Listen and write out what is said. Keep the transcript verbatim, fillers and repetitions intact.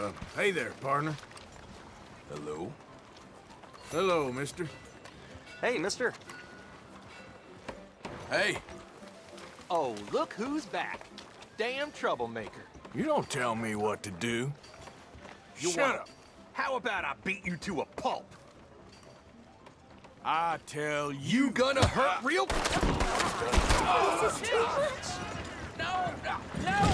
Uh, hey there, partner. Hello? Hello, mister. Hey, mister. Hey, Oh, look who's back. Damn troublemaker. you don't tell me what to do. You Shut wanna- up. How about I beat you to a pulp? I tell you. You gonna hurt real... This is too much! No, no, no!